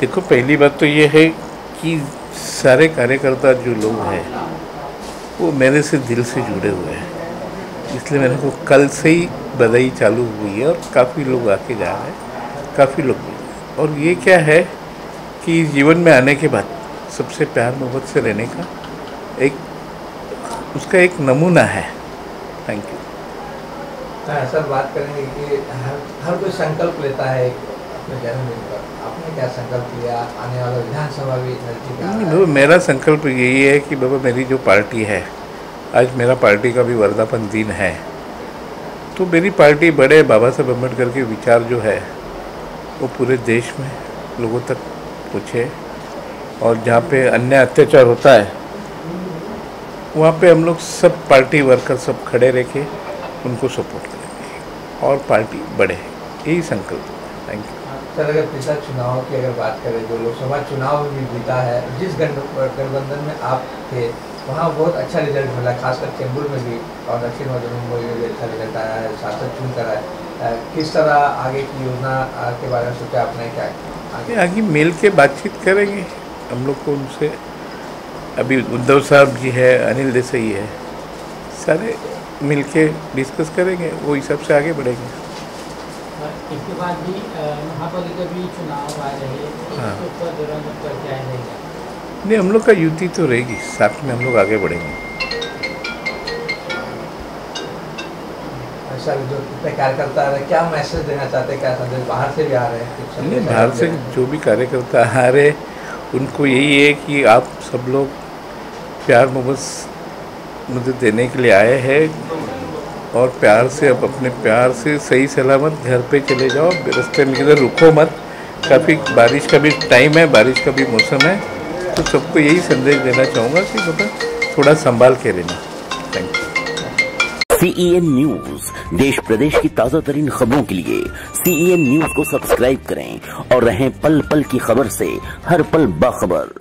देखो, पहली बात तो ये है कि सारे कार्यकर्ता जो लोग हैं वो मेरे से दिल से जुड़े हुए हैं, इसलिए मेरे को कल से ही बधाई चालू हुई है और काफ़ी लोग आके जा रहे हैं, काफ़ी लोग। और ये क्या है कि जीवन में आने के बाद सबसे प्यार मोहब्बत से रहने का उसका एक नमूना है। Thank you. सर, बात करेंगे कि हर कोई संकल्प लेता है अपने जन्मदिन पर। आपने क्या संकल्प लिया? आने वाला विधानसभा भी नजदीक आ रहा है। मेरा संकल्प यही है कि बाबा, मेरी जो पार्टी है, आज मेरा पार्टी का भी वर्धापन दिन है, तो मेरी पार्टी बड़े बाबा साहब अम्बेडकर के विचार जो है वो पूरे देश में लोगों तक पहुँचे, और जहाँ पे अन्याय अत्याचार होता है वहाँ पे हम लोग सब पार्टी वर्कर सब खड़े रह के उनको सपोर्ट करेंगे और पार्टी बढ़े, यही संकल्प है। Thank you. सर, अगर पिछला चुनाव की अगर बात करें, जो लोकसभा चुनाव भी जीता है, जिस गठबंधन में आप थे वहाँ बहुत अच्छा रिजल्ट मिला, खासकर चेंबूर में भी और दक्षिण मध्य मुंबई में भी अच्छा रिजल्ट आया है, सांसद चुन कर आए। किस तरह आगे की योजना के बारे में सोचा आपने? क्या आगे मिल के बातचीत करेंगे हम लोग को उनसे। अभी उद्धव साहब जी है, अनिल देसाई है, सारे मिल के डिस्कस करेंगे, वो हिसाब से आगे बढ़ेंगे। इसके बाद भी महापालिका भी चुनाव आ रहे हैं, हाँ, क्या रहेगा? नहीं, हम लोग का युति तो रहेगी, साथ में हम लोग आगे बढ़ेंगे। सर, जो कितने कार्यकर्ता आ रहे हैं, क्या मैसेज देना चाहते हैं? क्या संदेश? बाहर से भी आ रहे हैं? नहीं, बाहर से जो भी कार्यकर्ता आ रहे उनको यही है कि आप सब लोग प्यार मोहब्बत मुझे देने के लिए आए हैं, और प्यार से अब अपने प्यार से सही सलामत घर पे चले जाओ, रास्ते में किधर रुको मत। काफ़ी बारिश का भी टाइम है, बारिश का भी मौसम है, तो सबको यही संदेश देना चाहूँगा कि मतलब थोड़ा संभाल के रहना। Thank you. CEN न्यूज, देश प्रदेश की ताजा तरीन खबरों के लिए CEN न्यूज को सब्सक्राइब करें और रहें पल पल की खबर से हर पल बाखबर।